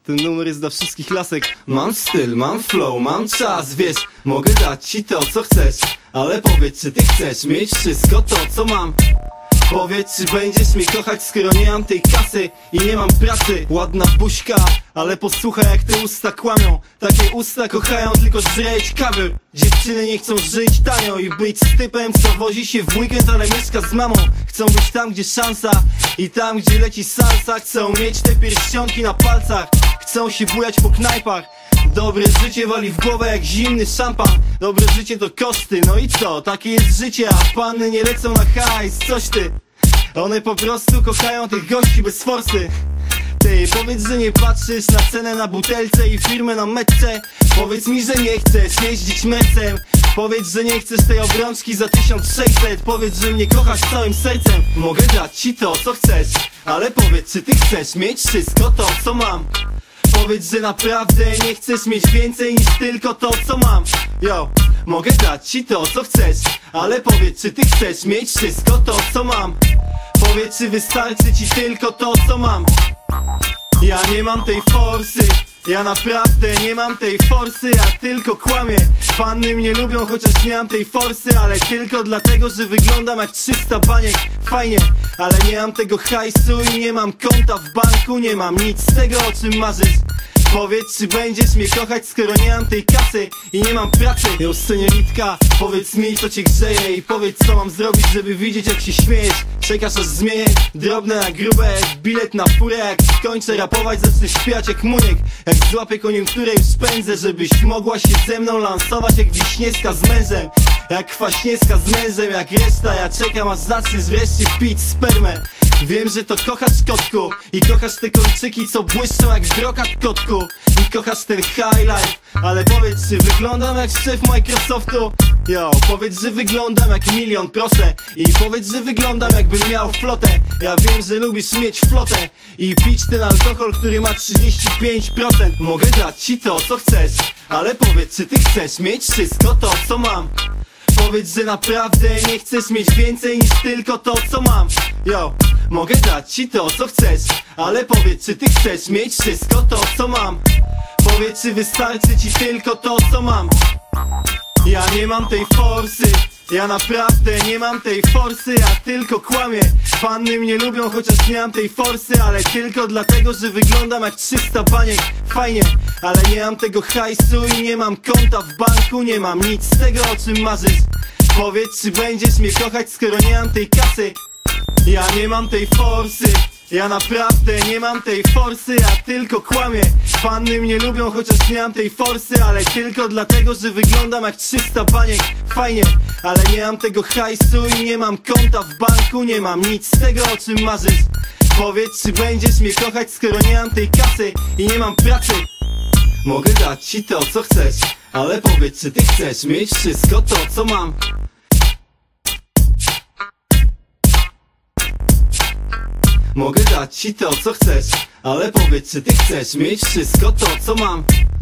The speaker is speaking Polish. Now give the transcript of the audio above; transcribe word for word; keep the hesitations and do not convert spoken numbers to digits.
Ten numer jest dla wszystkich lasek. Mam styl, mam flow, mam czas, wiesz, mogę dać ci to, co chcesz, ale powiedz, czy ty chcesz mieć wszystko to, co mam? Powiedz, czy będziesz mnie kochać, skoro nie mam tej kasy i nie mam pracy. Ładna buźka, ale posłuchaj, jak te usta kłamią. Takie usta kochają tylko żreć kawy. Dziewczyny nie chcą żyć tanio i być z typem, co wozi się w weekend, ale mieszka z mamą. Chcą być tam, gdzie szansa i tam, gdzie leci salsa. Chcą mieć te pierścionki na palcach, chcą się bujać po knajpach. Dobre życie wali w głowę jak zimny szampan. Dobre życie to koszty, no i co? Takie jest życie, a panny nie lecą na hajs, coś ty. One po prostu kochają tych gości bez forsy. Ty, powiedz, że nie patrzysz na cenę na butelce i firmę na metce. Powiedz mi, że nie chcesz jeździć mecem. Powiedz, że nie chcesz tej obrączki za tysiąc sześćset. Powiedz, że mnie kochasz całym sercem. Mogę dać ci to, co chcesz, ale powiedz, czy ty chcesz mieć wszystko to, co mam? Powiedz, że naprawdę nie chcesz mieć więcej niż tylko to, co mam. Yo, mogę dać ci to, co chcesz, ale powiedz, czy ty chcesz mieć wszystko to, co mam? Powiedz, czy wystarczy ci tylko to, co mam? Ja nie mam tej forsy, ja naprawdę nie mam tej forsy, ja tylko kłamię. Panny mnie lubią, chociaż nie mam tej forsy, ale tylko dlatego, że wyglądam jak trzysta baniek. Fajnie, ale nie mam tego hajsu i nie mam konta w banku. Nie mam nic z tego, o czym marzysz. Powiedz, czy będziesz mnie kochać, skoro nie mam tej kasy i nie mam pracy. Yo, senioritka, powiedz mi, co cię grzeje i powiedz, co mam zrobić, żeby widzieć, jak się śmiejesz. Czekasz, aż zmienię drobne na grube, jak bilet na furę. Jak skończę rapować, zacznę śpiewać jak Muniek. Jak złapię koniunkturę, już pędzę, żebyś mogła się ze mną lansować jak Wiśniewska z mężem. Jak Kwaśniewska z mężem, jak reszta. Ja czekam, aż zaczniesz wreszcie pić spermę. Wiem, że to kochasz, kotku, i kochasz te kolczyki, co błyszczą jak brokat, kotku. I kochasz ten high life, ale powiedz, czy wyglądam jak szef Microsoftu? Yo, powiedz, że wyglądam jak milion, proszę. I powiedz, że wyglądam jakbym miał flotę. Ja wiem, że lubisz mieć flotę i pić ten alkohol, który ma trzydzieści pięć procent. Mogę dać ci to, co chcesz, ale powiedz, czy ty chcesz mieć wszystko to, co mam? Powiedz, że naprawdę nie chcesz mieć więcej niż tylko to, co mam. Yo, mogę dać ci to, co chcesz, ale powiedz, czy ty chcesz mieć wszystko to, co mam? Powiedz, czy wystarczy ci tylko to, co mam? Ja nie mam tej forsy, ja naprawdę nie mam tej forsy, ja tylko kłamię. Panny mnie lubią, chociaż nie mam tej forsy, ale tylko dlatego, że wyglądam jak trzysta baniek. Fajnie, ale nie mam tego hajsu i nie mam konta w banku. Nie mam nic z tego, o czym marzysz. Powiedz, czy będziesz mnie kochać, skoro nie mam tej kasy. Ja nie mam tej forsy, ja naprawdę nie mam tej forsy, ja tylko kłamię. Panny mnie lubią, chociaż nie mam tej forsy, ale tylko dlatego, że wyglądam jak trzysta baniek. Fajnie, ale nie mam tego hajsu i nie mam konta w banku. Nie mam nic z tego, o czym marzysz. Powiedz, czy będziesz mnie kochać, skoro nie mam tej kasy i nie mam pracy. Mogę dać ci to, co chcesz, ale powiedz, czy ty chcesz mieć wszystko to, co mam? Mogę dać ci to, co chcesz, ale powiedz, czy ty chcesz mieć wszystko to, co mam?